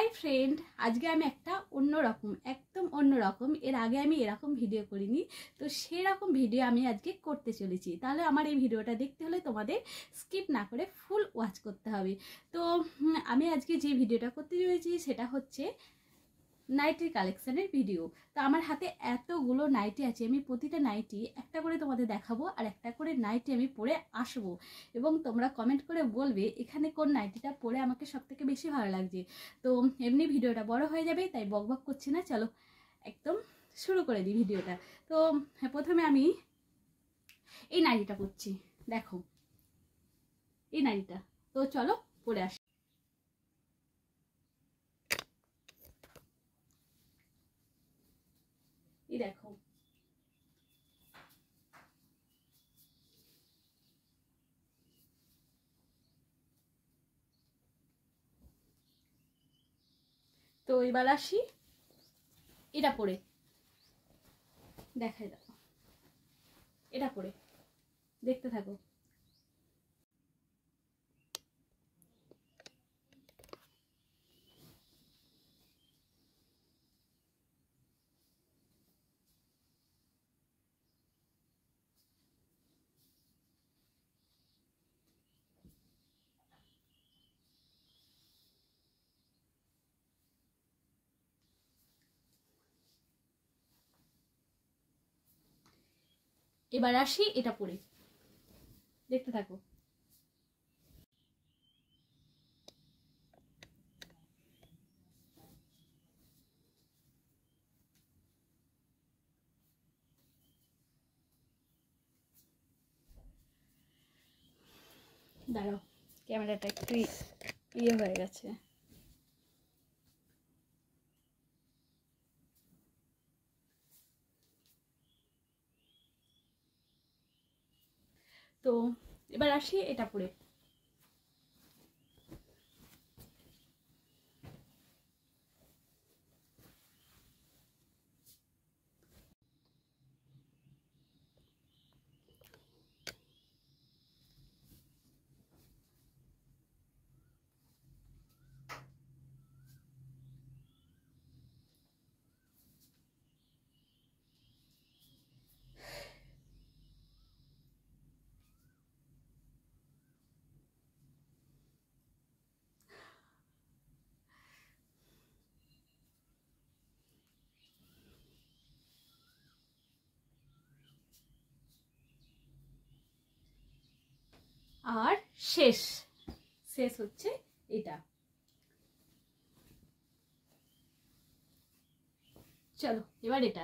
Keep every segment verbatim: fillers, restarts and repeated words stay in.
Hi friend, আজকে আমি একটা অন্যরকম একদম অন্যরকম এর আগে আমি এরকম ভিডিও করিনি, তো সেরকম ভিডিও আমি আজকে করতে চলেছি। তাহলে আমার এই ভিডিওটা দেখতে হলে তোমাদের স্কিপ না করে ফুল ওয়াচ করতে হবে। তো আমি আজকে যে ভিডিওটা করতে চলেছি সেটা হচ্ছে নাইটির কালেকশনের ভিডিও। তো আমার হাতে এতগুলো নাইটি আছে, আমি প্রতিটা নাইটি একটা করে তোমাদের দেখাবো আর একটা করে নাইটি আমি পরে আসবো, এবং তোমরা কমেন্ট করে বলবে এখানে কোন নাইটিটা পরে আমাকে সব থেকে বেশি ভালো লাগছে। তো এমনি ভিডিওটা বড় হয়ে যাবে, তাই বক বক করছি না, চলো একদম শুরু করে দিই ভিডিওটা। তো হ্যাঁ, প্রথমে আমি এই নাইটিটা পরছি, দেখো এই নাইটিটা। তো চলো পরে আসি। এই দেখো, তো এবার আসি এটা পরে, দেখাই দেখো এটা পরে, দেখতে থাকো। এবার আসি এটা পরে, দেখতে থাকো। দাঁড়াও, ক্যামেরাটা একটু ইয়ে হয়ে গেছে। তো এবার আসি এটা পরে। আর শেষ শেষ হচ্ছে এটা। চলো এবার এটা।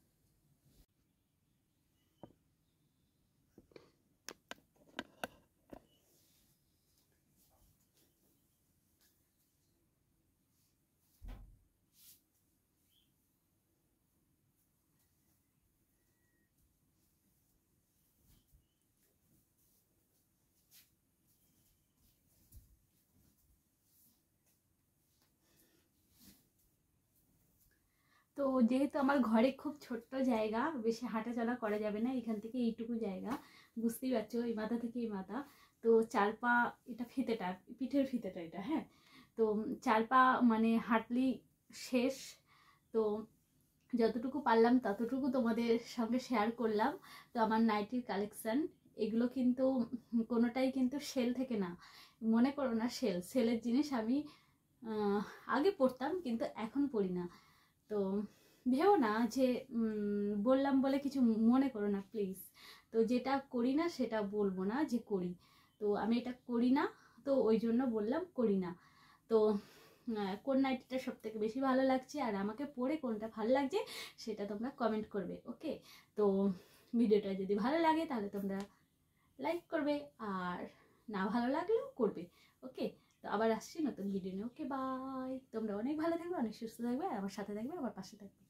তো যেহেতু আমার ঘরে খুব ছোট্ট জায়গা, বেশি হাঁটা চলা করা যাবে না, এখান থেকে এইটুকু জায়গা, বুঝতেই পারছো, এই মাথা থেকে এই মাথা। তো চার পা, এটা ফিতেটা, পিঠের ফিতেটা এটা, হ্যাঁ। তো চার পা মানে হাঁটলেই শেষ। তো যতটুকু পারলাম ততটুকু তোমাদের সঙ্গে শেয়ার করলাম। তো আমার নাইটির কালেকশান এগুলো কিন্তু কোনোটাই কিন্তু সেল থেকে না, মনে করো না সেল সেলের জিনিস আমি আগে পড়তাম কিন্তু এখন পড়ি না। তো ভেবো না যে বললাম বলে কিছু মনে করো না প্লিজ। তো যেটা করি না সেটা বলবো না যে করি, তো আমি এটা করি না, তো ওই জন্য বললাম করি না। তো কোন নাইটিটা সব থেকে বেশি ভালো লাগছে আর আমাকে পরে কোনটা ভালো লাগছে সেটা তোমরা কমেন্ট করবে, ওকে। তো ভিডিওটা যদি ভালো লাগে তাহলে তোমরা লাইক করবে, আর না ভালো লাগলেও করবে, ওকে। তো আবার আসছি নতুন ভিডিও নিয়ে, ওকে বাই। তোমরা অনেক ভালো থাকবে, অনেক সুস্থ থাকবে, আর আমার সাথে থাকবে, আমার পাশে থাকবে।